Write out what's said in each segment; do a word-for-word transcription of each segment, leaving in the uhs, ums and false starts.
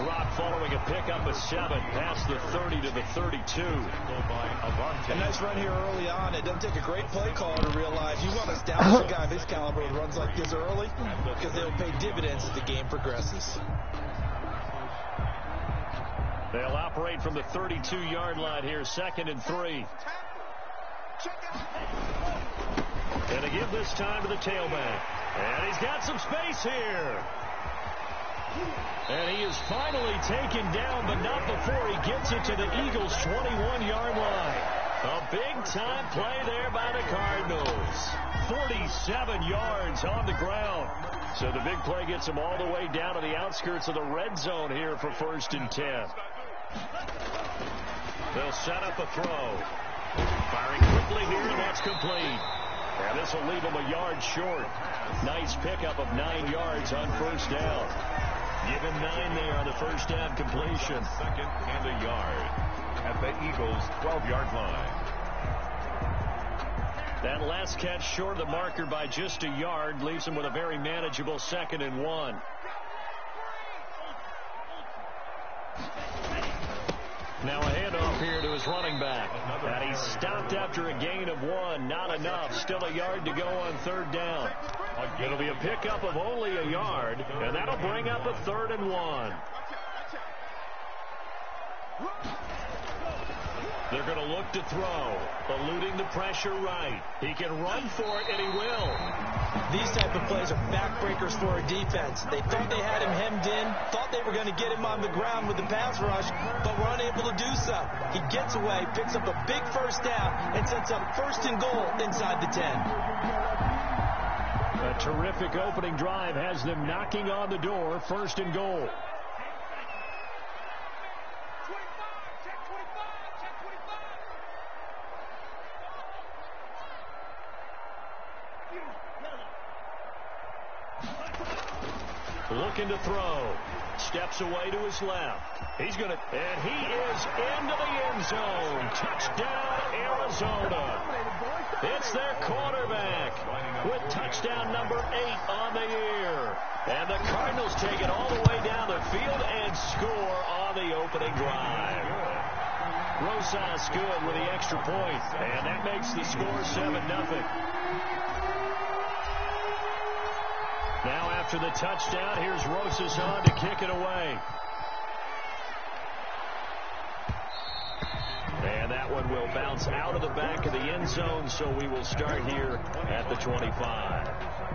Rock following a pickup of seven past the thirty to the thirty-two. A nice run here early on. It doesn't take a great play caller to realize you want to establish a guy of his caliber who runs like this early because they'll pay dividends as the game progresses. They'll operate from the thirty-two yard line here, second and three. And to give this time to the tailback. And he's got some space here. And he is finally taken down, but not before he gets it to the Eagles' twenty-one yard line. A big-time play there by the Cardinals. forty-seven yards on the ground. So the big play gets him all the way down to the outskirts of the red zone here for first and ten. They'll set up a throw. Firing quickly here, and that's complete. And this will leave him a yard short. Nice pickup of nine yards on first down. Give him nine there on the first down completion. Second and a yard at the Eagles' twelve yard line. That last catch short of the marker by just a yard leaves him with a very manageable second and one. Now a handoff here to his running back. And he's stopped after a gain of one. Not enough. Still a yard to go on third down. It'll be a pickup of only a yard, and that'll bring up a third and one. They're going to look to throw, eluding the pressure right. He can run for it, and he will. These type of plays are backbreakers for a defense. They thought they had him hemmed in, thought they were going to get him on the ground with the pass rush, but were unable to do so. He gets away, picks up a big first down, and sets up first and goal inside the ten. A terrific opening drive has them knocking on the door, first and goal. Looking to throw. Steps away to his left. He's going to, and he is into the end zone. Touchdown, Arizona. It's their quarterback with touchdown number eight on the year. And the Cardinals take it all the way down the field and score on the opening drive. Rosas good with the extra point, and that makes the score seven nothing. Now after the touchdown, here's Rosas on to kick it away. And that one will bounce out of the back of the end zone, so we will start here at the twenty-five.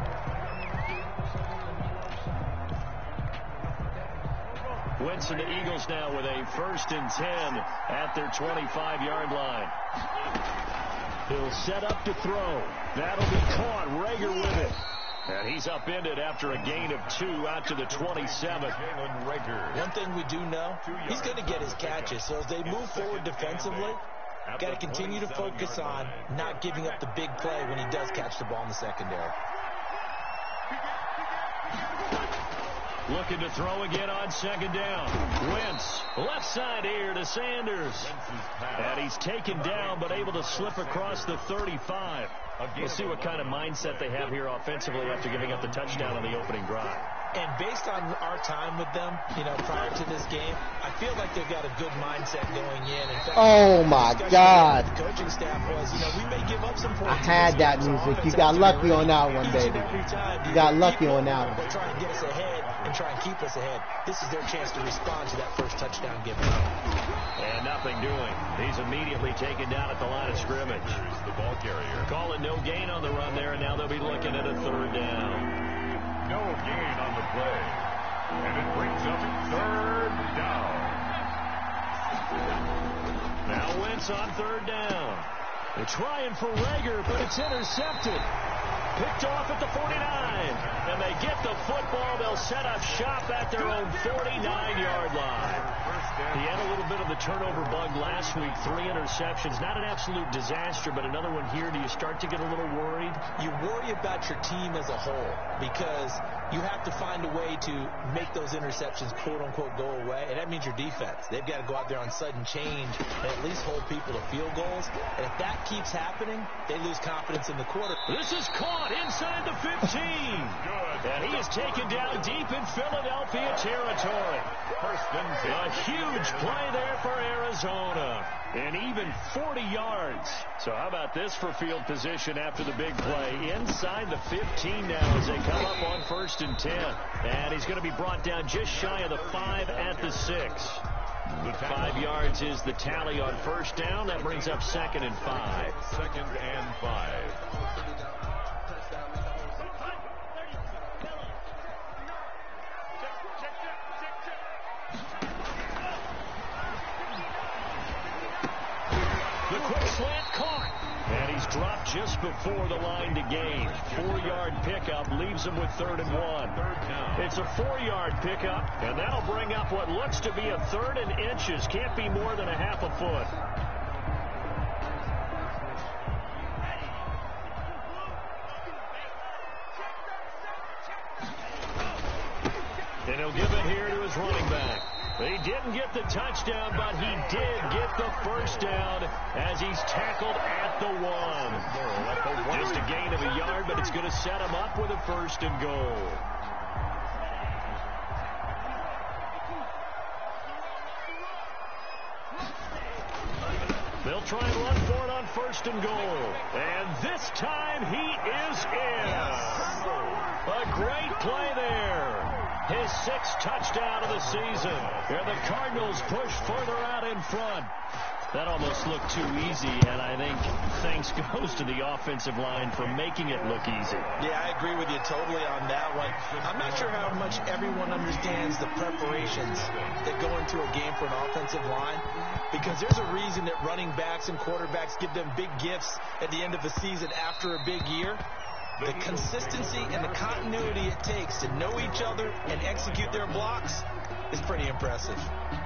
Wentz and the Eagles now with a first and ten at their twenty-five yard line. He'll set up to throw. That'll be caught. Rager with it. And he's upended after a gain of two out to the twenty-seven. One thing we do know, he's going to get his catches. So as they move forward defensively, got to continue to focus on not giving up the big play when he does catch the ball in the secondary. Looking to throw again on second down. Wentz, left side here to Sanders. And he's taken down, but able to slip across the thirty-five. We'll see what kind of mindset they have here offensively after giving up the touchdown on the opening drive. And based on our time with them, you know, prior to this game, I feel like they've got a good mindset going in. in fact, oh, my God. The coaching staff was, you know, we may give up some points. I had that music. You got lucky on that one, baby. You got lucky on that one. They try and get us ahead and try and keep us ahead. This is their chance to respond to that first touchdown given up. And nothing doing. He's immediately taken down at the line of scrimmage. Here's the ball carrier. Call it no gain on the run there, and now they'll be looking at a third down. No gain on the play. And it brings up third down. Now Wentz on third down. They're trying for Rager, but it's intercepted. Picked off at the forty-nine. And they get the football. They'll set up shop at their own forty-nine yard line. He had a little bit of the turnover bug last week. Three interceptions. Not an absolute disaster, but another one here. Do you start to get a little worried? You worry about your team as a whole because you have to find a way to make those interceptions, quote-unquote, go away, and that means your defense. They've got to go out there on sudden change and at least hold people to field goals. And if that keeps happening, they lose confidence in the quarter. This is caught inside the fifteen. And he is taken down deep in Philadelphia territory. First and A huge play there for Arizona. And even forty yards. So how about this for field position after the big play? Inside the fifteen now as they come up on first and ten. And he's going to be brought down just shy of the five at the six. Five yards is the tally on first down. That brings up second and five. Second and five. The quick slant caught. And he's dropped just before the line to gain. Four-yard pickup leaves him with third and one. It's a four-yard pickup, and that'll bring up what looks to be a third and inches. Can't be more than a half a foot. And he'll give it here to his running back. He didn't get the touchdown, but he did get the first down as he's tackled at the one. Just a gain of a yard, but it's going to set him up with a first and goal. They'll try and run for it on first and goal. And this time he is in. A great play there. His sixth touchdown of the season. And the Cardinals push further out in front. That almost looked too easy, and I think thanks goes to the offensive line for making it look easy. Yeah, I agree with you totally on that one. I'm not sure how much everyone understands the preparations that go into a game for an offensive line, because there's a reason that running backs and quarterbacks give them big gifts at the end of the season after a big year. The consistency and the continuity it takes to know each other and execute their blocks is pretty impressive.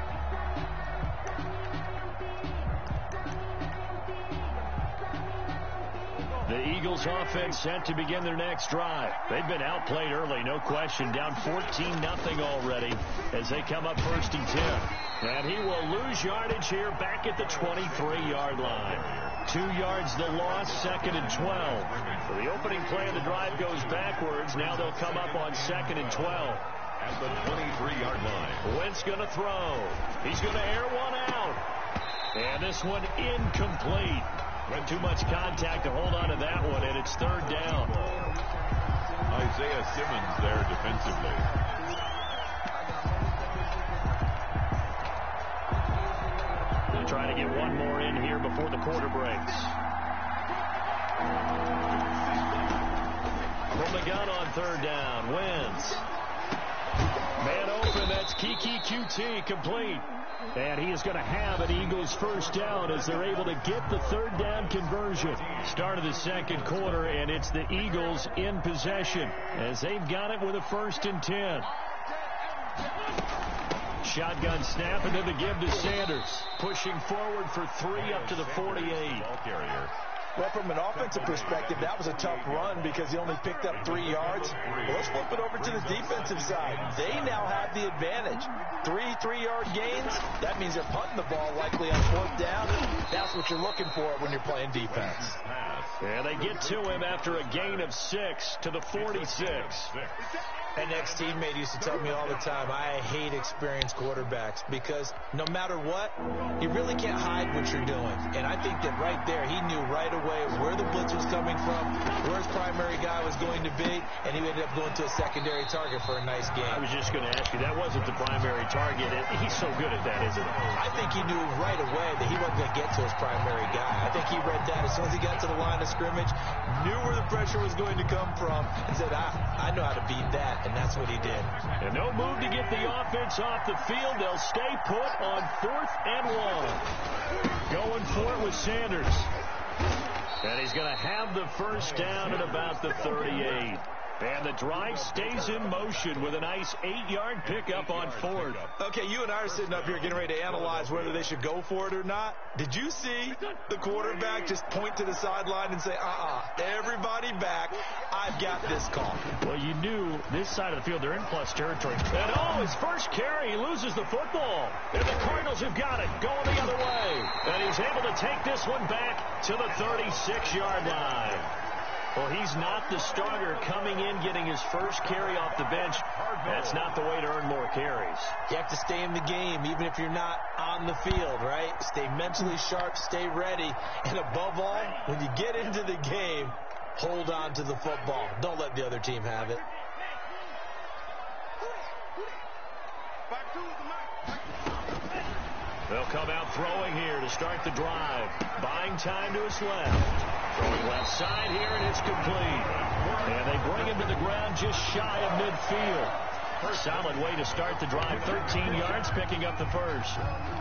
The Eagles offense set to begin their next drive. They've been outplayed early, no question. Down fourteen nothing already as they come up first and ten. And he will lose yardage here back at the twenty-three-yard line. Two yards the loss, second and twelve. So the opening play of the drive goes backwards. Now they'll come up on second and twelve. At the twenty-three-yard line. Wentz going to throw. He's going to air one out. And this one incomplete. Too much contact to hold on to that one, and it's third down. Isaiah Simmons there defensively. They're trying to get one more in here before the quarter breaks. From the gun on third down, Wentz. Man open, that's Kiki Q T complete. And he is going to have an Eagles first down as they're able to get the third down conversion. Start of the second quarter, and it's the Eagles in possession as they've got it with a first and ten. Shotgun snap, and then the give to Sanders. Pushing forward for three up to the forty-eight. Ball carrier. Well, from an offensive perspective, that was a tough run because he only picked up three yards. Well, let's flip it over to the defensive side. They now have the advantage. Three three-yard gains, that means they're punting the ball likely on fourth down. That's what you're looking for when you're playing defense. And they get to him after a gain of six to the forty-six. An ex-teammate used to tell me all the time, I hate experienced quarterbacks because no matter what, you really can't hide what you're doing. And I think that right there, he knew right away where the blitz was coming from, where his primary guy was going to be, and he ended up going to a secondary target for a nice game. I was just going to ask you, that wasn't the primary target. He's so good at that, isn't he? I think he knew right away that he wasn't going to get to his primary guy. I think he read that as soon as he got to the line of scrimmage, knew where the pressure was going to come from, and said, I, I know how to beat that. And that's what he did. And no move to get the offense off the field. They'll stay put on fourth and one. Going for it with Sanders. And he's going to have the first down at about the thirty-eight. And the drive stays in motion with a nice eight-yard pickup on fourth. Okay, you and I are sitting up here getting ready to analyze whether they should go for it or not. Did you see the quarterback just point to the sideline and say, uh-uh, everybody back. I I've got this call. Well, you knew this side of the field, they're in plus territory. And oh, his first carry, he loses the football. And the Cardinals have got it, going the other way. And he's able to take this one back to the thirty-six yard line. Well, he's not the starter coming in, getting his first carry off the bench. That's not the way to earn more carries. You have to stay in the game, even if you're not on the field, right? Stay mentally sharp, stay ready. And above all, when you get into the game, hold on to the football. Don't let the other team have it. They'll come out throwing here to start the drive. Buying time to his left. Throwing left side here, and it's complete. And they bring him to the ground just shy of midfield. Solid way to start the drive. thirteen yards, picking up the first.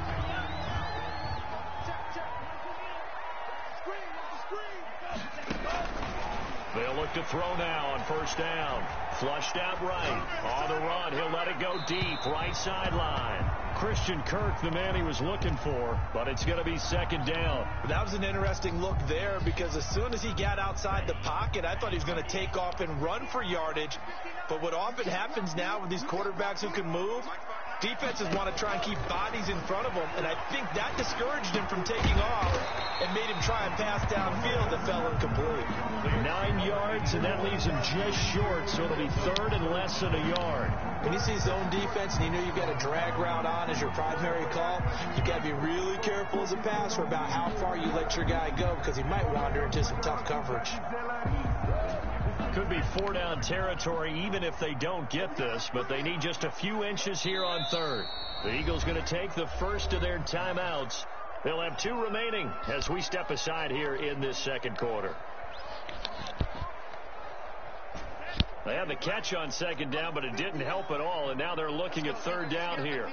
They'll look to throw now on first down. Flushed out right. On the run, he'll let it go deep. Right sideline. Christian Kirk, the man he was looking for, but it's going to be second down. That was an interesting look there because as soon as he got outside the pocket, I thought he was going to take off and run for yardage. But what often happens now with these quarterbacks who can move, defenses want to try and keep bodies in front of them, and I think that discouraged him from taking off and made him try and pass downfield that fell incomplete. Nine yards, and that leaves him just short, so it'll be third and less than a yard. When you see zone defense and you know you've got a drag route on as your primary call, you've got to be really careful as a passer about how far you let your guy go because he might wander into some tough coverage. Could be four down territory even if they don't get this, but they need just a few inches here on third. The Eagles going to take the first of their timeouts. They'll have two remaining as we step aside here in this second quarter. They had the catch on second down, but it didn't help at all, and now they're looking at third down here.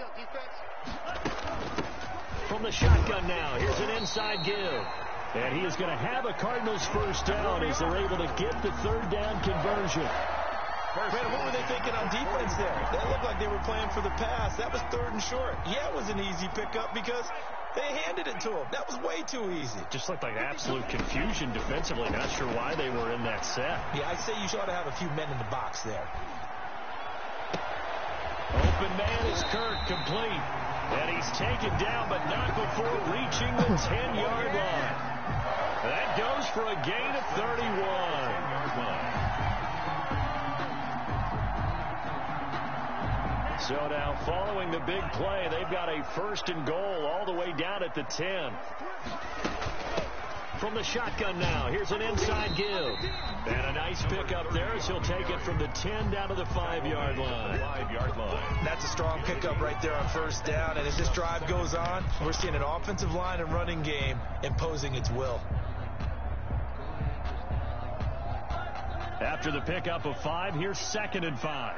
From the shotgun now, here's an inside give. And he is going to have a Cardinals first down as they're able to get the third down conversion. Brandon, what were they thinking on defense there? That looked like they were playing for the pass. That was third and short. Yeah, it was an easy pickup because they handed it to him. That was way too easy. Just looked like absolute confusion defensively. Not sure why they were in that set. Yeah, I'd say you ought to have a few men in the box there. Open man is Kirk, complete. And he's taken down, but not before reaching the ten-yard line. That goes for a gain of thirty-one. So now following the big play, they've got a first and goal all the way down at the ten. From the shotgun now, here's an inside give. And a nice pickup there as he'll take it from the ten down to the five-yard line. Five-yard line. That's a strong pickup right there on first down. And as this drive goes on, we're seeing an offensive line and running game imposing its will. After the pickup of five, here's second and five.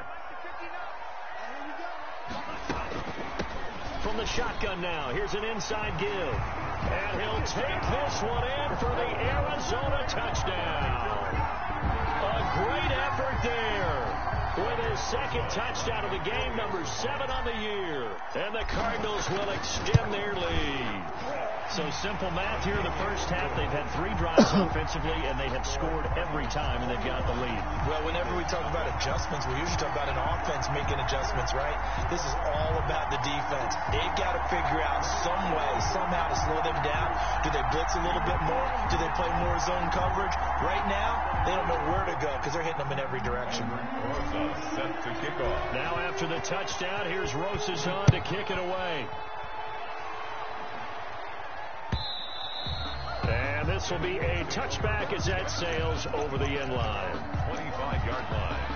From the shotgun now, here's an inside give. And he'll take this one in for the Arizona touchdown. A great effort there with his second touchdown of the game, number seven on the year. And the Cardinals will extend their lead. So simple math here. The first half, they've had three drives offensively, and they have scored every time, and they've got the lead. Well, whenever we talk about adjustments, we usually talk about an offense making adjustments, right? This is all about the defense. They've got to figure out some way, somehow to slow them down. Do they blitz a little bit more? Do they play more zone coverage? Right now, they don't know where to go because they're hitting them in every direction. Rosa set to kick off. Now after the touchdown, here's Rosas on to kick it away. And this will be a touchback as that sails over the end line. twenty-five-yard line.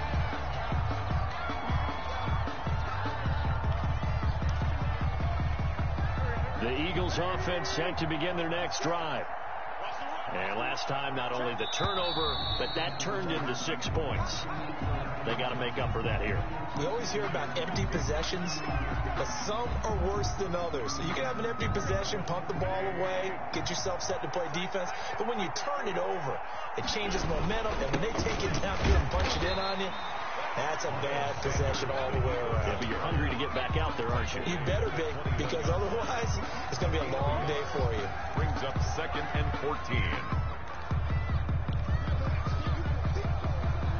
The Eagles offense set to begin their next drive. And last time, not only the turnover, but that turned into six points. They got to make up for that here. We always hear about empty possessions, but some are worse than others. So you can have an empty possession, pump the ball away, get yourself set to play defense. But when you turn it over, it changes momentum. And when they take it down here and punch it in on you, that's a bad possession all the way around. Yeah, but you're hungry to get back out there, aren't you? You better be, because otherwise it's going to be a long day for you. Brings up second and fourteen.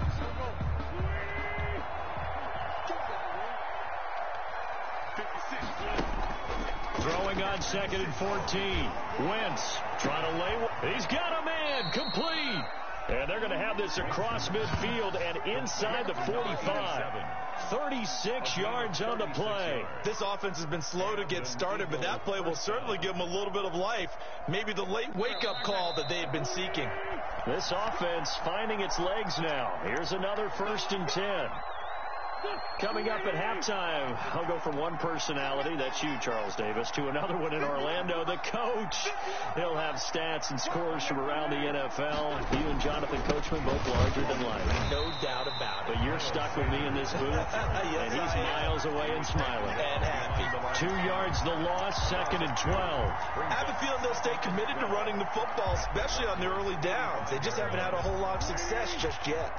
throwing on second and fourteen. Wentz trying to lay. He's got a man complete. And they're going to have this across midfield and inside the forty-five. thirty-six yards on the play. This offense has been slow to get started, but that play will certainly give them a little bit of life. Maybe the late wake-up call that they had been seeking. This offense finding its legs now. Here's another first and ten. Coming up at halftime, I'll go from one personality, that's you, Charles Davis, to another one in Orlando, the coach. He'll have stats and scores from around the N F L. You and Jonathan Coachman, both larger than life. No doubt about it. But you're stuck with me in this booth, yes, and he's miles away and smiling. And happy. Two yards the loss, second and twelve. I have a feeling they'll stay committed to running the football, especially on the early downs. They just haven't had a whole lot of success just yet.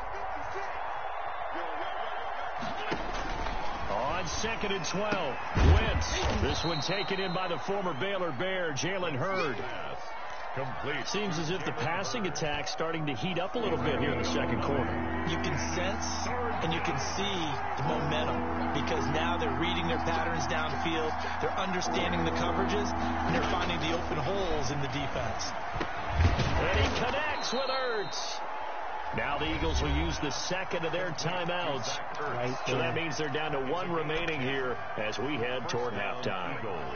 On second and twelve, Wentz. This one taken in by the former Baylor Bear, Jalen Hurd. Complete. Seems as if the passing attack's starting to heat up a little bit here in the second quarter. You can sense and you can see the momentum because now they're reading their patterns downfield, they're understanding the coverages, and they're finding the open holes in the defense. And he connects with Ertz. Now the Eagles will use the second of their timeouts. Right, so that means they're down to one remaining here as we head toward halftime.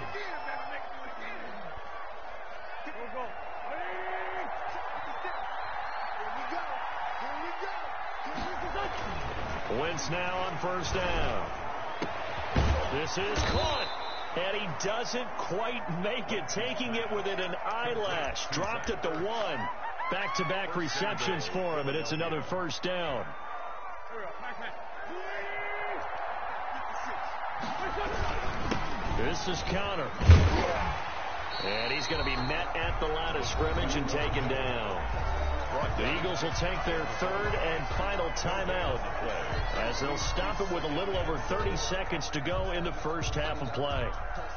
Wentz now on first down. This is caught. And he doesn't quite make it, taking it within an eyelash. Dropped at the one. Back-to-back receptions for him, and it's another first down. This is counter. And he's going to be met at the line of scrimmage and taken down. The Eagles will take their third and final timeout as they'll stop it with a little over thirty seconds to go in the first half of play.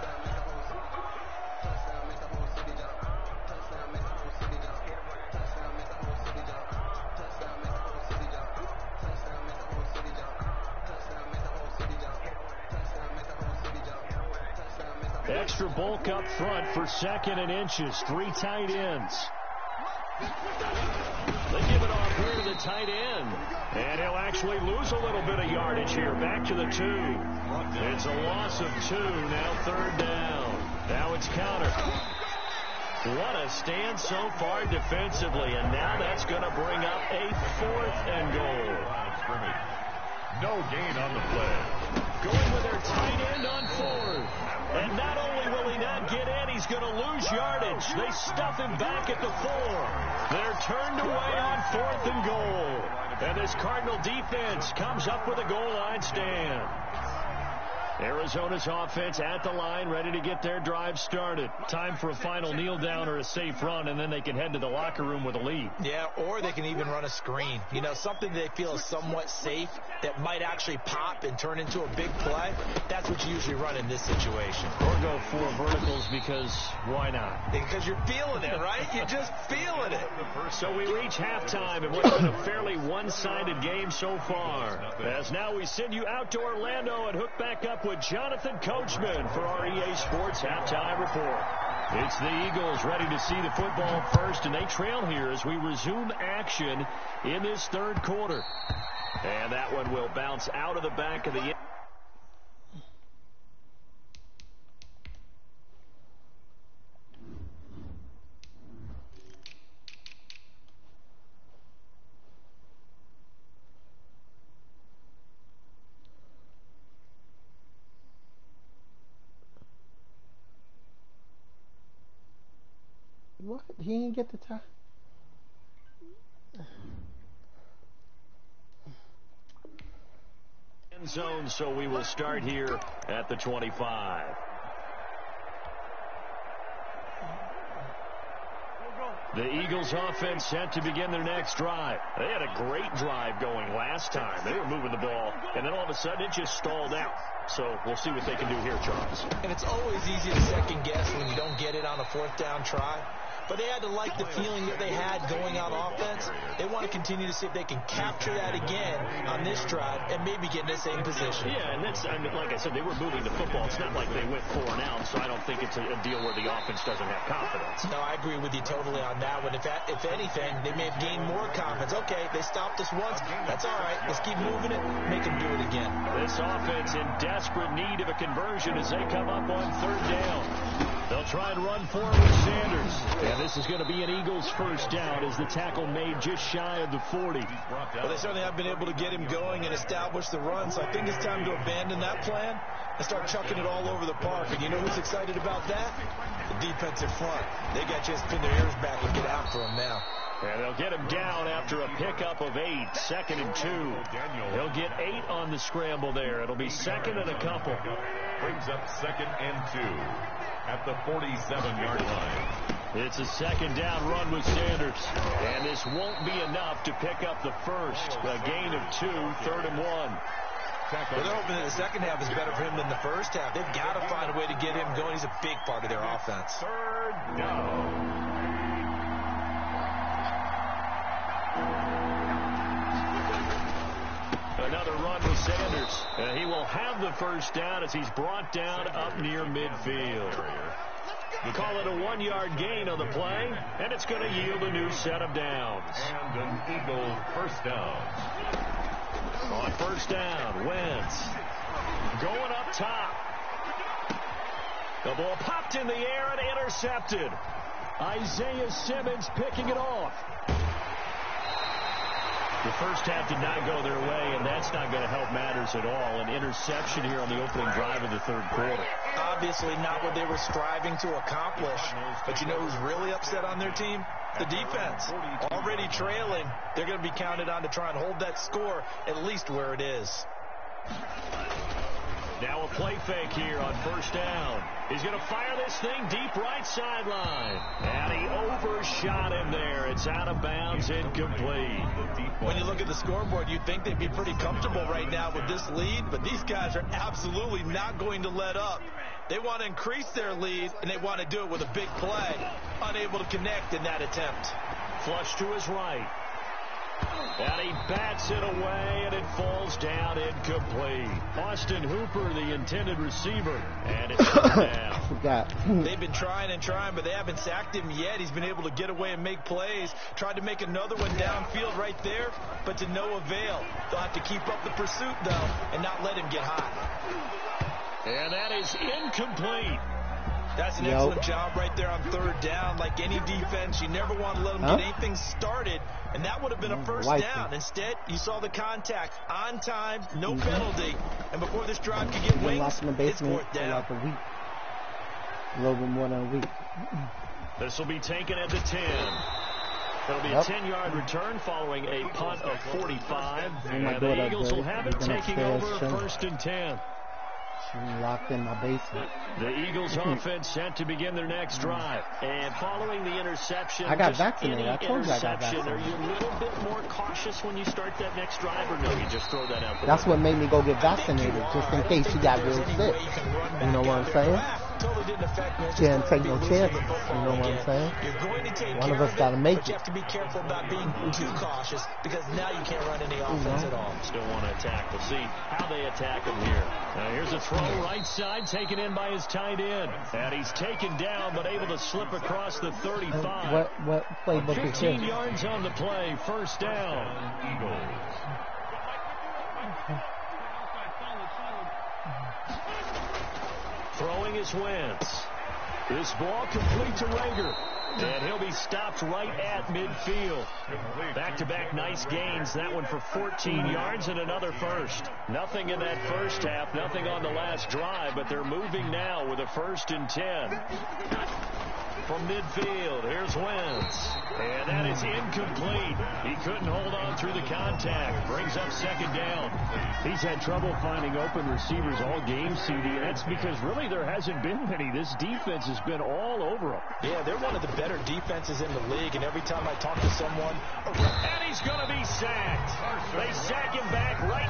Extra bulk up front for second and inches. Three tight ends. They give it off here to the tight end. And he'll actually lose a little bit of yardage here. Back to the two. It's a loss of two. Now third down. Now it's counter. What a stand so far defensively. And now that's going to bring up a fourth and goal. No gain on the play. Going with their tight end on fourth. And not only will he not get in, he's going to lose yardage. They stuff him back at the four. They're turned away on fourth and goal. And this Cardinal defense comes up with a goal line stand. Arizona's offense at the line, ready to get their drive started. Time for a final kneel down or a safe run, and then they can head to the locker room with a lead. Yeah, or they can even run a screen. You know, something they feel is somewhat safe that might actually pop and turn into a big play. That's what you usually run in this situation. Or go four verticals because why not? Because you're feeling it, right? You're just feeling it. So we reach halftime in what's been a fairly one-sided game so far. As now we send you out to Orlando and hook back up with Jonathan Coachman for our E A Sports Halftime Report. It's the Eagles ready to see the football first, and they trail here as we resume action in this third quarter. And that one will bounce out of the back of the end. What? He didn't get the time. End zone, so we will start here at the twenty-five. The Eagles offense set to begin their next drive. They had a great drive going last time. They were moving the ball, and then all of a sudden it just stalled out. So we'll see what they can do here, Charles. And it's always easy to second guess when you don't get it on a fourth down try. but they had to like the feeling that they had going on offense. They want to continue to see if they can capture that again on this drive and maybe get in the same position. Yeah, and that's, I mean, like I said, they were moving the football. It's not like they went four and out, so I don't think it's a, a deal where the offense doesn't have confidence. No, I agree with you totally on that one. If, that, if anything, they may have gained more confidence. Okay, they stopped us once. That's all right. Let's keep moving it. Make them do it again. This offense in desperate need of a conversion as they come up on third down. They'll try and run forward with Sanders. And this is going to be an Eagles first down as the tackle made just shy of the forty. Well, they certainly have been able to get him going and establish the run, so I think it's time to abandon that plan and start chucking it all over the park. And you know who's excited about that? The defensive front. They got a chance to pin their ears back and get after him now. And they'll get him down after a pickup of eight, second and two. They'll get eight on the scramble there. It'll be second and a couple. Brings up second and two at the forty-seven-yard line. It's a second down run with Sanders. And this won't be enough to pick up the first. A gain of two, third and one. Well, they're hoping that the second half is better for him than the first half. They've got to find a way to get him going. He's a big part of their offense. Third down. Another run with Sanders. And he will have the first down as he's brought down up near midfield. Call it a one-yard gain on the play, and it's going to yield a new set of downs. And an Eagle first down. On first down, Wentz going up top. The ball popped in the air and intercepted. Isaiah Simmons picking it off. The first half did not go their way, and that's not going to help matters at all. An interception here on the opening drive of the third quarter. Obviously not what they were striving to accomplish. But you know who's really upset on their team? The defense. Already trailing. They're going to be counted on to try and hold that score at least where it is. Now a play fake here on first down. He's going to fire this thing deep right sideline. And he overshot him there. It's out of bounds, incomplete. When you look at the scoreboard, you'd think they'd be pretty comfortable right now with this lead, but these guys are absolutely not going to let up. They want to increase their lead, and they want to do it with a big play. Unable to connect in that attempt. Flush to his right. And he bats it away, and it falls down incomplete. Austin Hooper, the intended receiver, and it's down. Forgot. They've been trying and trying, but they haven't sacked him yet. He's been able to get away and make plays. Tried to make another one downfield right there, but to no avail. They'll have to keep up the pursuit, though, and not let him get hot. And that is incomplete. That's an Yep. excellent job right there on third down. Like any defense, you never want to let them Huh? get anything started, and that would have been a first Like down. it. Instead, you saw the contact on time, no Mm-hmm. penalty, and before this drive could get Been wings, locked in the it's basement fourth for down. like a week. A little bit more than a week. This will be taken at the ten. It'll be Yep. a ten-yard return following a punt of forty-five. Oh my And God, the I Eagles did. will have it, We're gonna taking stairs, over too. first and ten. She locked in my basement. The Eagles offense set to begin their next drive. And following the interception, I got just vaccinated. any I told you I got interception, are vaccinated. you a little bit more cautious when you start that next drive, or no, you just throw that out the That's window? what made me go get vaccinated, just in case she got real sick. You know what I'm saying? Totally didn't affect me. It's Can't just take gonna no be losing chances. the football You know what I'm again. saying? You're going to take One of care us it, gotta make but you it. have to be careful about being too cautious because now you can't run any offense know. at all. Still want to attack. We'll see how they attack him here. Now here's a throw right side taken in by his tight end. And he's taken down but able to slip across the And thirty-five. what what playbook is fifteen this? yards on the play. First down. Eagles. Throwing is Wentz. This ball complete to Rager. And he'll be stopped right at midfield. Back-to-back nice gains. That one for fourteen yards and another first. Nothing in that first half. Nothing on the last drive. But they're moving now with a first and ten. From midfield, here's Wentz. And that is incomplete. He couldn't hold on through the contact. Brings up second down. He's had trouble finding open receivers all game, C D. And that's because really there hasn't been many. This defense has been all over him. Yeah, they're one of the better defenses in the league, and every time I talk to someone, And he's going to be sacked. They sack him back right at the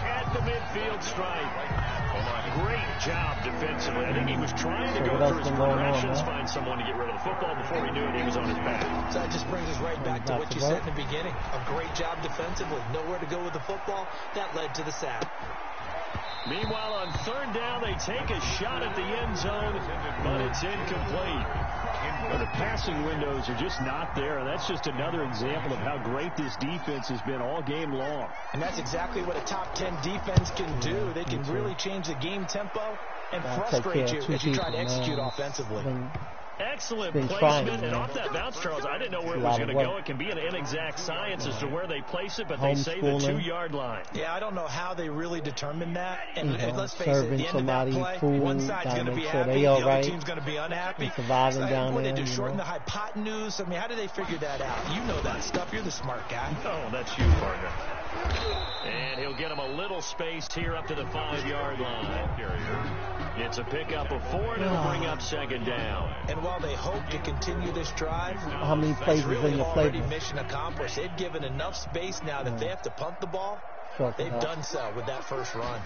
midfield stripe. Great job defensively. I think he was trying to So go what through else his been going on, progressions, man? find someone to get rid of the football. Before he knew it, he was on his back. So that just brings us right back to Back what to you work. said in the beginning. A great job defensively. Nowhere to go with the football. That led to the sack. Meanwhile, on third down, they take a shot at the end zone, but it's incomplete. Well, the passing windows are just not there, and that's just another example of how great this defense has been all game long. And that's exactly what a top ten defense can do. They can really change the game tempo and Gotta take frustrate care you of two as you try to people, execute man. offensively. Been- Excellent Been placement, trying, and man. off that bounce, Charles, I didn't know where It's it a was lot going of to go. work. It can be an inexact science as to where they place it, but they say the Homeschooling. two-yard line. Yeah, I don't know how they really determined that. And You know, let's face it, at serving the end of that somebody play, food, one side's gotta going to make be sure happy, they the all other right. team's going to be unhappy. And surviving So, down what there, they do, you shorten know. the hypotenuse? I mean, how do they figure that out? You know that stuff. You're the smart guy. Oh, that's you, partner. And he'll get him a little space here up to the five-yard line. It's a pickup of four, and it'll bring up second down. And while they hope to continue this drive, How many plays that's is really in your already playbook? mission accomplished. They've given enough space now that if they have to punt the ball, Short they've enough. done so with that first run.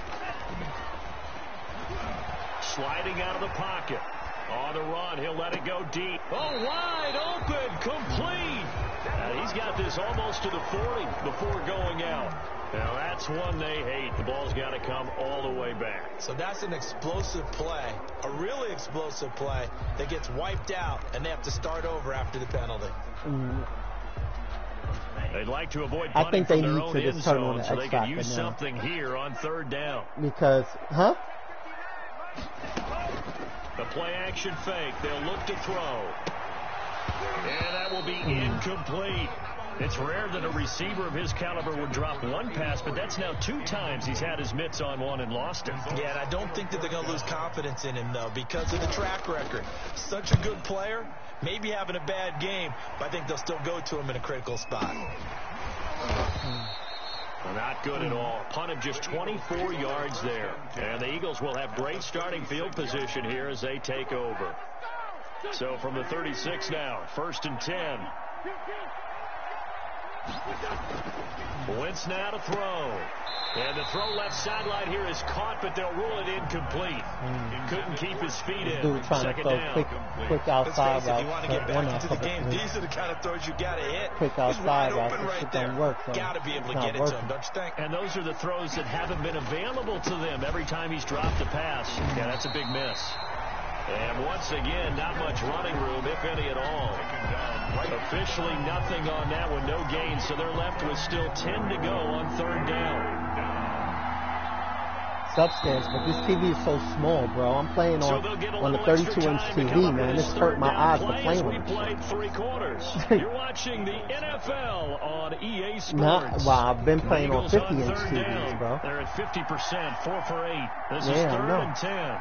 Sliding out of the pocket. On the run, he'll let it go deep. Oh, wide open, complete. Now, he's got this almost to the forty before going out. Now, that's one they hate. The ball's got to come all the way back. So that's an explosive play, a really explosive play that gets wiped out, and they have to start over after the penalty. Mm, They'd like to avoid I punting think they from their need own to end just turn on zone the so they X can factor use now. something here on third down. because, huh? The play action fake. They'll look to throw. And that will be incomplete. It's rare that a receiver of his caliber would drop one pass, but that's now two times he's had his mitts on one and lost it. Yeah, and I don't think that they're going to lose confidence in him, though, because of the track record. Such a good player, maybe having a bad game, but I think they'll still go to him in a critical spot. Not good at all. Punt of just twenty-four yards there. And the Eagles will have great starting field position here as they take over. So from the thirty-six now, first and ten. Wentz now to throw. And the throw left sideline here is caught, but they'll rule it incomplete. Mm. Couldn't keep his feet in. Dude trying Second to throw down. quick, quick Let's outside face it, if routes. you want to but get back one into the outside game, route. these are the kind of throws you got to hit. Quick He's outside wide routes, open that right shit there. don't work, though. Got to be able to It's not get it to him, working. don't you think? And those are the throws that haven't been available to them every time he's dropped a pass. Yeah, that's a big miss. And once again, not much running room, if any at all. Officially nothing on that one, no gain, so they're left with still ten to go on third down. It's upstairs, but this T V is so small, bro. I'm playing So on, they'll get a on the little extra thirty-two inch time T to V, come up man. with It's this hurt third my down eyes to play play as with we it. played three quarters. You're watching the N F L on E A Sports. Not, well, I've been playing on Eagles fifty inch third T Vs, down. bro. They're at fifty percent, four for eight. This is Yeah, I third know. and ten.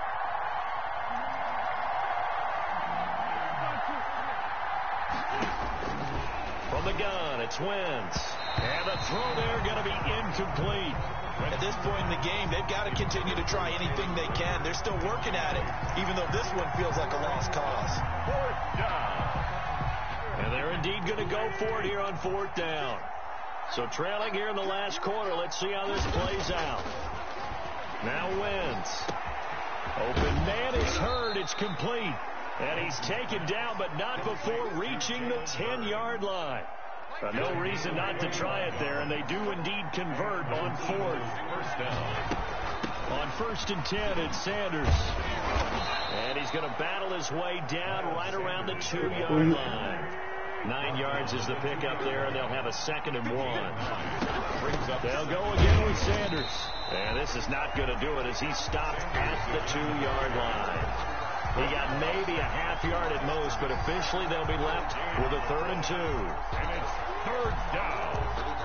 From the gun, it's Wentz. And the throw there going to be incomplete. At this point in the game, they've got to continue to try anything they can. They're still working at it, even though this one feels like a lost cause. Fourth down. And they're indeed going to go for it here on fourth down. So trailing here in the last quarter. Let's see how this plays out. Now Wentz. Open man is heard. It's complete. And he's taken down, but not before reaching the ten-yard line. Uh, no reason not to try it there, and they do indeed convert on fourth. First down. On first and ten, it's Sanders. And he's going to battle his way down right around the two-yard line. Nine yards is the pickup there, and they'll have a second and one. They'll go again with Sanders. And this is not going to do it as he's stopped at the two-yard line. He got maybe a half yard at most, but officially they'll be left with a third and two. And it's third down.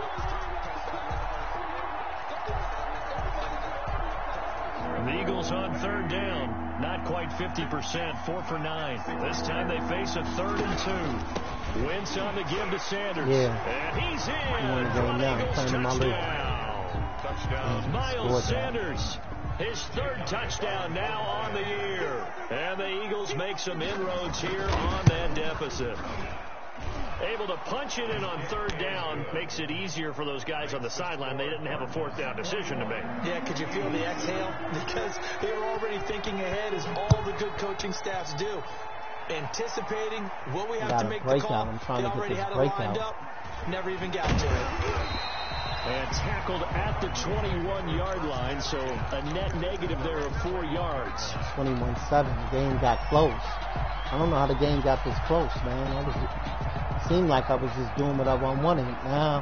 The Eagles on third down, not quite fifty percent, four for nine. This time they face a third and two. Wentz on the give to Sanders. Yeah. And he's in. You wanna go for an now, Eagles turn to my league. touchdown. Touchdown. Miles Scored that. Sanders, his third touchdown now on the year. And the Eagles make some inroads here on that deficit. Able to punch it in on third down makes it easier for those guys on the sideline. They didn't have a fourth down decision to make. Yeah, could you feel the exhale? Because they were already thinking ahead, as all the good coaching staffs do. Anticipating, will we have to make the call? They already had it lined up, never even got to it. And tackled at the twenty-one-yard line, so a net negative there of four yards. twenty-one seven. The game got close. I don't know how the game got this close, man. I was, it seemed like I was just doing what I wanted. Now,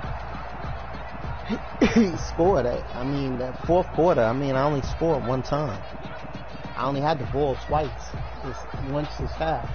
he scored it. I mean, that fourth quarter, I mean, I only scored one time. I only had the ball twice. Just once this half.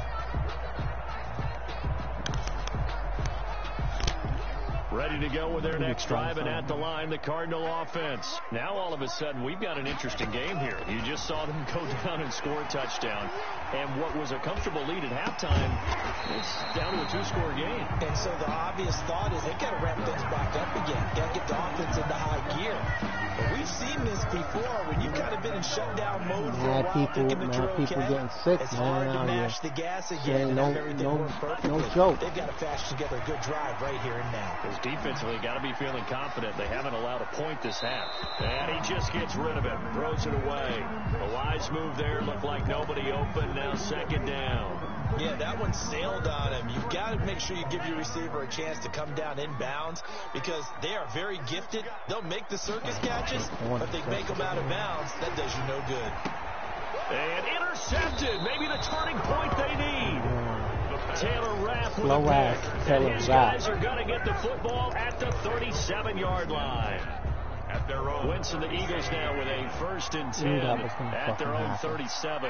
Ready to go with their next drive, and at the line, the Cardinal offense. Now, all of a sudden, we've got an interesting game here. You just saw them go down and score a touchdown. And what was a comfortable lead at halftime is down to a two-score game. And so the obvious thought is they got to ramp things back up again. Got to get the offense into high gear. But we've seen this before when you've kind of been in shutdown mode for a while, people, thinking that you're okay. People getting sick, it's man, hard to out mash here. the gas again and no, have everything no, work perfectly. no joke. They've got to fashion together a good drive right here and now. Because defensively, got to be feeling confident. They haven't allowed a point this half. And he just gets rid of it, throws it away. A wise move there. Looked like nobody open. Now second down. Yeah, that one sailed on him. You've got to make sure you give your receiver a chance to come down inbounds because they are very gifted. They'll make the circus catches, but they make them out of bounds. That does you no good. And intercepted. Maybe the turning point they need. Taylor Rapp with Slow a pick. Taylor and his Rapp. guys are going to get the football at the thirty-seven-yard line. At their own. Wentz and the Eagles now with a first and ten at their own happen. thirty-seven.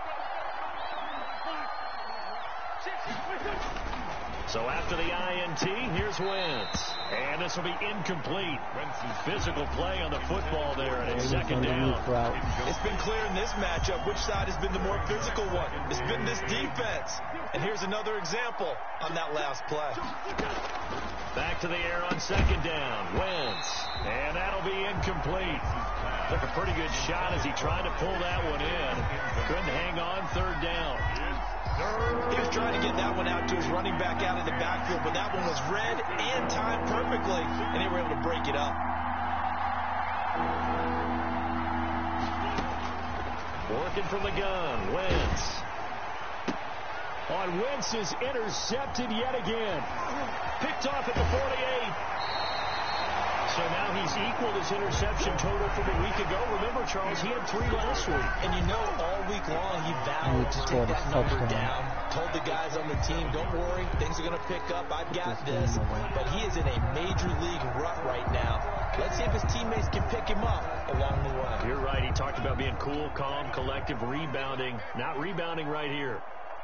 So after the I N T, here's Wentz. And this will be incomplete. Physical play on the football there, and it's second down. It's been clear in this matchup which side has been the more physical one. It's been this defense. And here's another example on that last play. Back to the air on second down. Wentz. And that'll be incomplete. Took a pretty good shot as he tried to pull that one in. Couldn't hang on third down. He was trying to get that one out to his running back out of the backfield, but that one was read and timed perfectly, and they were able to break it up. Working from the gun, Wentz. On Wentz is intercepted yet again. Picked off at the forty-eight. So now he's equaled his interception total from a week ago. Remember, Charles, he had three last week. And you know all week long he vowed to take that number down. Told the guys on the team, don't worry, things are going to pick up. I've got this. But he is in a major league rut right now. Let's see if his teammates can pick him up along the way. You're right. He talked about being cool, calm, collective, rebounding. Not rebounding right here.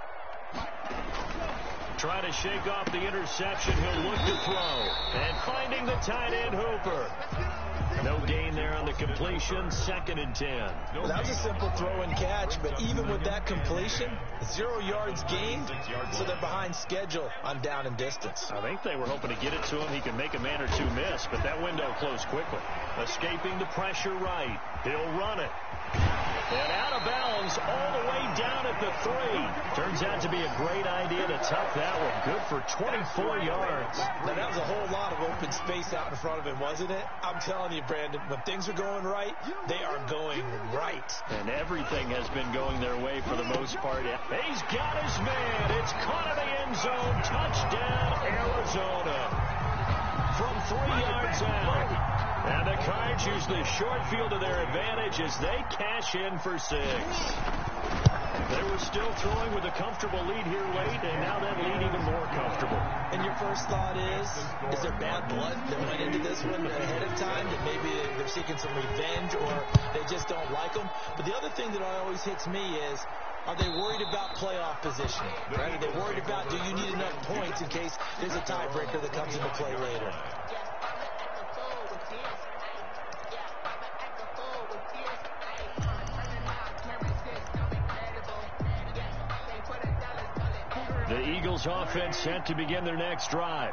Try to shake off the interception. He'll look to throw. And finding the tight end, Hooper. No gain there on the completion. Second and ten. Well, that was a simple throw and catch, but even with that completion, zero yards gained, so they're behind schedule on down and distance. I think they were hoping to get it to him. He can make a man or two miss, but that window closed quickly. Escaping the pressure right. He'll run it. And out of bounds all the way down at the three. Turns out to be a great idea to tuck that one. Good for twenty-four yards. Now, that was a whole lot of open space out in front of him, wasn't it? I'm telling you, Brandon, when things are going right, they are going right. And everything has been going their way for the most part. He's got his man. It's caught in the end zone. Touchdown, Arizona. From three yards out. And the Cards use the short field to their advantage as they cash in for six. They were still throwing with a comfortable lead here late, and now that lead even more comfortable. And your first thought is, is there bad blood that went into this one ahead of time, that maybe they're seeking some revenge or they just don't like them? But the other thing that always hits me is, are they worried about playoff positioning? Right? Are they worried about, do you need enough points in case there's a tiebreaker that comes into play later? The Eagles offense set to begin their next drive.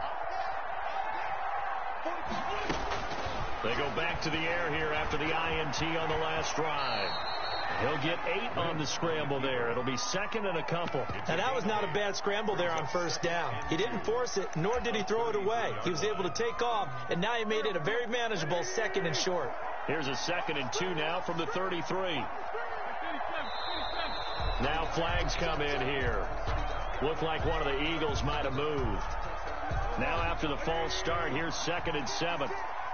They go back to the air here after the I N T on the last drive. He'll get eight on the scramble there. It'll be second and a couple. And that was not a bad scramble there on first down. He didn't force it, nor did he throw it away. He was able to take off, and now he made it a very manageable second and short. Here's a second and two now from the thirty-three. Now flags come in here. Looked like one of the Eagles might have moved. Now after the false start, here's second and seven.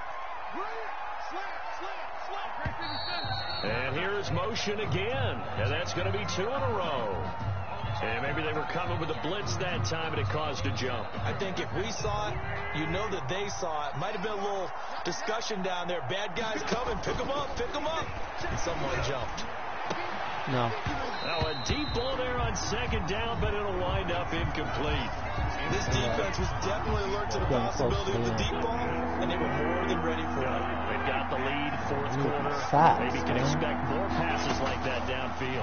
And here's motion again. And that's going to be two in a row. And maybe they were coming with a blitz that time and it caused a jump. I think if we saw it, you know that they saw it. Might have been a little discussion down there. Bad guys coming. Pick them up. Pick them up. And someone jumped. No. Now a deep ball there on second down, but it'll wind up incomplete. This defense was definitely alert to the possibility of the deep ball, and they were more than ready for it. They've got the lead, fourth quarter. Fast, Maybe can man. expect more passes like that downfield.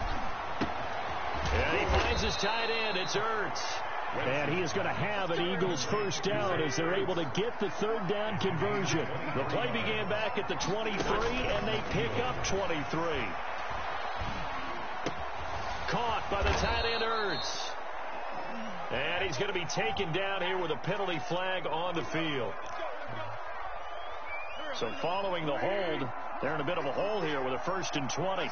And he finds his tight end. It's Ertz. And he is going to have an Eagles first down as they're able to get the third down conversion. The play began back at the twenty-three, and they pick up twenty-three. Caught by the tight end, Ertz. And he's going to be taken down here with a penalty flag on the field. So following the hold, they're in a bit of a hole here with a first and twenty.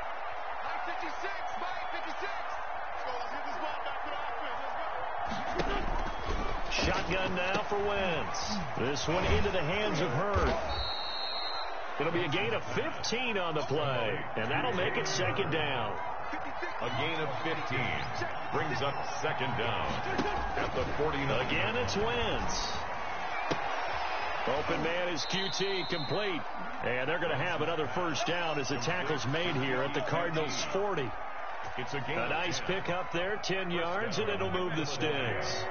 Shotgun now for Wentz. This one into the hands of Hurd. It'll be a gain of fifteen on the play, and that'll make it second down. A gain of fifteen brings up second down at the forty-nine. Again, it's Wentz. Open man is Q T, complete. And they're going to have another first down as the tackle's made here at the Cardinals' forty. It's a, gain a nice pick up there, ten yards, and it'll move the sticks.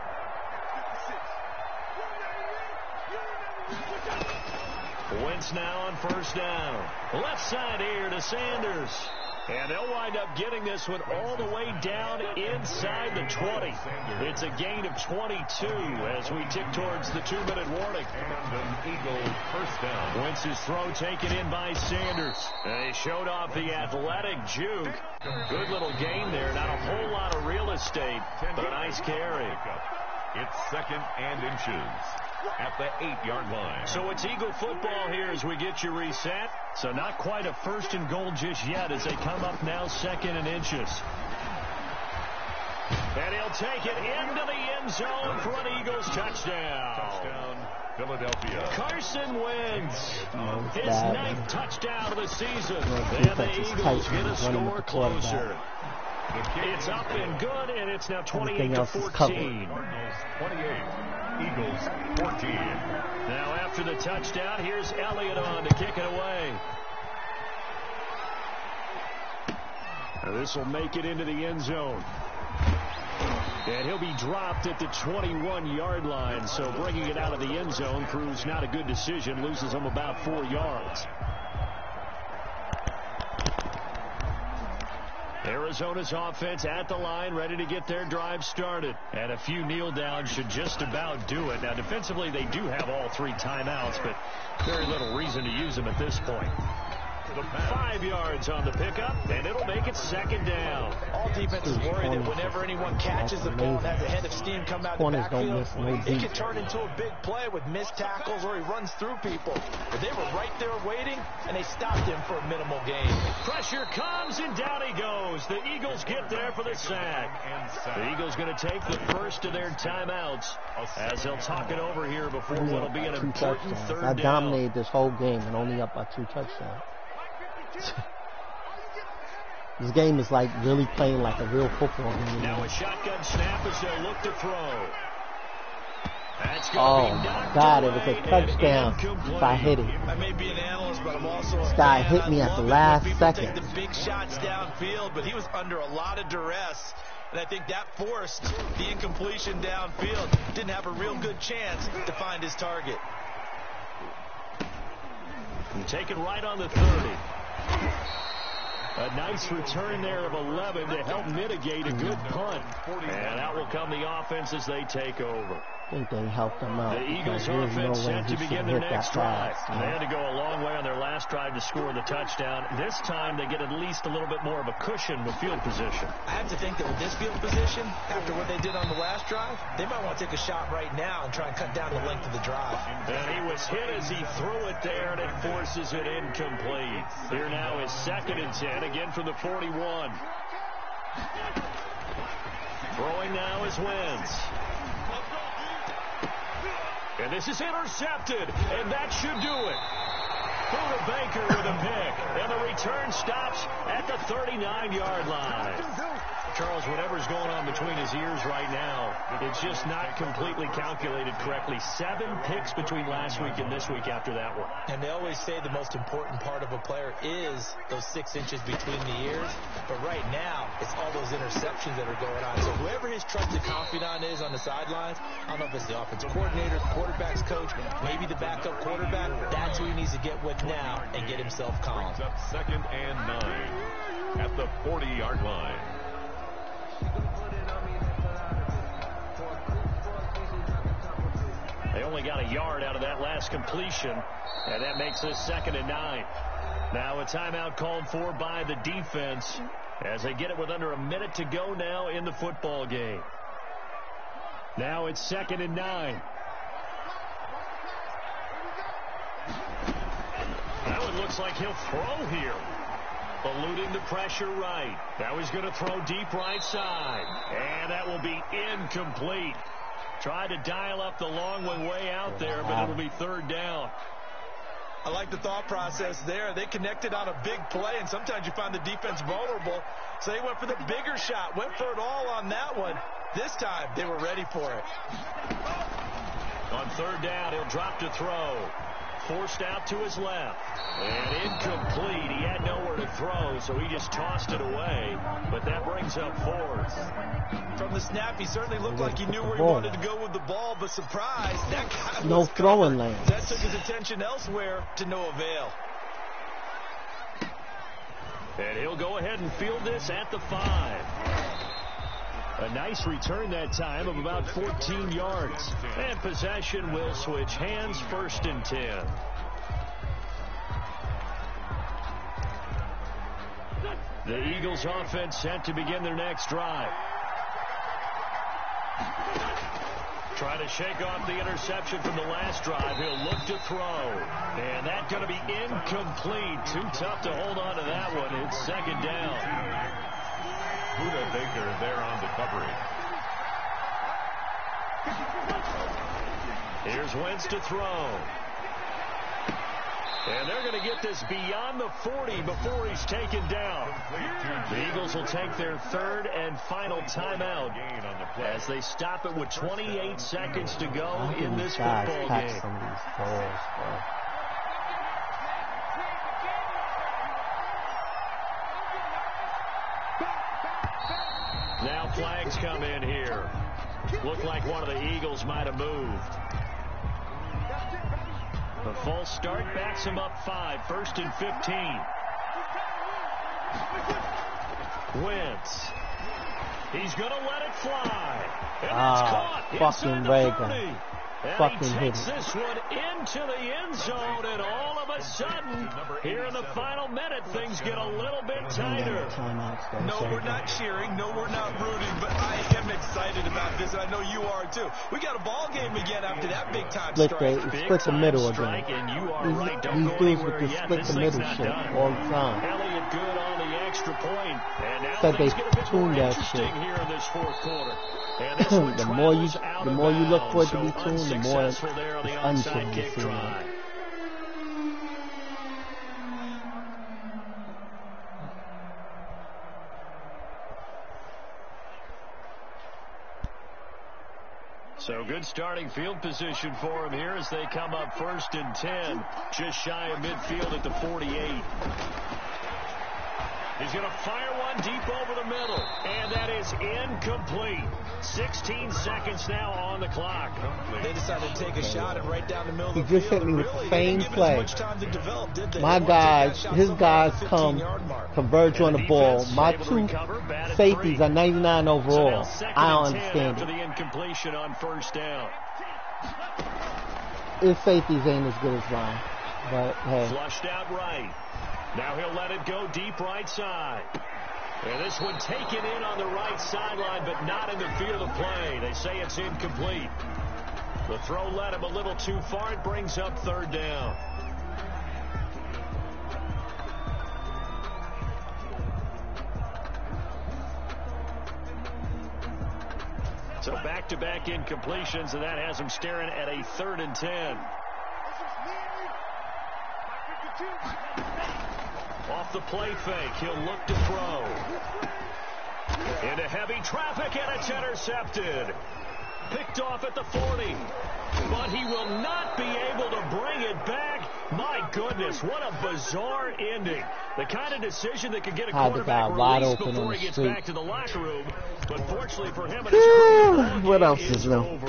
Wentz now on first down. Left side here to Sanders. And they'll wind up getting this one all the way down inside the twenty. It's a gain of twenty-two as we tick towards the two-minute warning. And an Eagle first down. Wentz's throw taken in by Sanders. And he showed off the athletic juke. Good little gain there. Not a whole lot of real estate, but a nice carry. It's second and inches at the eight-yard line. So it's Eagle football here as we get you reset. So not quite a first and goal just yet as they come up now second and inches. And he'll take it into the end zone for an Eagles touchdown. Touchdown, Philadelphia. Carson Wentz. No, His bad, ninth man. touchdown of the season. No, And the defense is Eagles tight, get man. a Running score with the quarterback. closer. It's up and good, and it's now twenty-eight Everything to else is fourteen. Cardinals twenty-eight, Eagles fourteen. Now after the touchdown, here's Elliott on to kick it away. This will make it into the end zone. And he'll be dropped at the twenty-one-yard line, so bringing it out of the end zone proves not a good decision, loses him about four yards. Arizona's offense at the line, ready to get their drive started. And a few kneel downs should just about do it. Now, defensively, they do have all three timeouts, but very little reason to use them at this point. Five yards on the pickup, and it'll make it second down. All defenses worry that whenever anyone catches the ball and has a head of steam come out of the backfield, it can turn into a big play with missed tackles or he runs through people. But they were right there waiting, and they stopped him for a minimal gain. Pressure comes, and down he goes. The Eagles get there for the sack. The Eagles going to take the first of their timeouts as they'll talk it over here before what'll be an Two important touchdowns. third I down. dominated this whole game and only up by two touchdowns. This game is like really playing like a real football game. Now a shotgun snap as they look to throw. That's Oh going to be my knocked God, it away was a and touchdown incomplete. if I hit it. I may be an analyst, but I'm also a This guy fan. hit me I at the love it when last people second. take the big shots downfield, but he was under a lot of duress. And I think that forced the incompletion downfield. Didn't have a real good chance to find his target. And taken right on the thirty. A nice return there of eleven to help mitigate a good punt. And out will come the offense as they take over. I think they helped them out. The Eagles no offense set to begin their next drive. Pass, they had to go a long way on their last drive to score the touchdown. This time they get at least a little bit more of a cushion with field position. I have to think that with this field position, after what they did on the last drive, they might want to take a shot right now and try and cut down the length of the drive. And he was hit as he threw it there, and it forces it incomplete. Here now is second and ten, again from the forty-one. Throwing now is Wentz. And this is intercepted, and that should do it. Buda Baker with a pick, and the return stops at the thirty-nine-yard line. Charles, whatever's going on between his ears right now, it's just not completely calculated correctly. Seven picks between last week and this week after that one. And they always say the most important part of a player is those six inches between the ears. But right now, it's all those interceptions that are going on. So whoever his trusted confidant is on the sidelines, I don't know if it's the offensive coordinator, the quarterback's coach, maybe the backup quarterback, that's who he needs to get with now and get himself calm. Up second and nine at the forty-yard line. They only got a yard out of that last completion, and that makes this second and nine. Now a timeout called for by the defense as they get it with under a minute to go now in the football game. Now it's second and nine. Now it looks like he'll throw here. Eluding the pressure right. Now he's going to throw deep right side. And that will be incomplete. Tried to dial up the long one way out there, but it'll be third down. I like the thought process there. They connected on a big play, and sometimes you find the defense vulnerable. So they went for the bigger shot, went for it all on that one. This time, they were ready for it. On third down, he'll drop to throw. Forced out to his left. And incomplete. He had nowhere to throw, so he just tossed it away. But that brings up fourth. From the snap, he certainly looked like he knew where he wanted to go with the ball, but surprise, that guy no was throwing covered. lane. That took his attention elsewhere to no avail. And he'll go ahead and field this at the five. A nice return that time of about fourteen yards. And possession will switch hands, first and ten. The Eagles offense set to begin their next drive. Try to shake off the interception from the last drive. He'll look to throw. And that's going to be incomplete. Too tough to hold on to that one. It's second down. Buda Baker there on the coverage. Here's Wentz to throw. And they're going to get this beyond the forty before he's taken down. The Eagles will take their third and final timeout as they stop it with twenty-eight seconds to go in this football game. Some of these balls, bro. Now flags come in here. Looked like one of the Eagles might have moved. The false start backs him up five, first and fifteen. Wentz. He's going to let it fly. And ah, it's caught fucking Reagan. And fucking he takes hit this one into the end zone, and all of a sudden, here in the final minute, things get a little bit tighter. No, we're not cheering. No, we're not rooting, but I am excited about this, and I know you are too. We got a ball game again after that big-time split strike. The, Big split the middle strike, again. And you are These, right. Don't these go dudes anywhere with the yet. split This the thing's middle not shit done. all the time. Elliott good on the extra point. And now Said things they get a bit more tuned that interesting shit. here in this fourth quarter. And this one the more you, travels out the of more you look for it to be bounds, tuned, so the more it's unsuccessful there on the untuned. onside kick drive. So good starting field position for him here as they come up first and ten, just shy of midfield at the forty-eight. He's going to fire one deep over the middle, and that is incomplete. sixteen seconds now on the clock. They decided to take a shot and right down the middle He of the just field. hit me with Really, the they same didn't give it play. as much time to develop, did they? My They wanted to take guys, that shot his somewhere guys around the come fifteen-yard mark. converge on the ball. My Able to two recover, batted safeties free. are ninety-nine So now overall. second I don't and ten understand after it. the incompletion on first down. His safeties ain't as good as mine. But, hey. Flushed out right. Now he'll let it go deep right side. And this one taken in on the right sideline, but not in the field of play. They say it's incomplete. The throw led him a little too far. It brings up third down. So back-to-back incompletions, and that has him staring at a third and ten. Off the play fake, he'll look to throw. Into heavy traffic, and it's intercepted. Picked off at the forty. But he will not be able to bring it back. My goodness, what a bizarre ending. The kind of decision that could get a Had the guy quarterback wide released open before on he the gets street. back to the locker room. But fortunately for him and his career, What else it is new? over.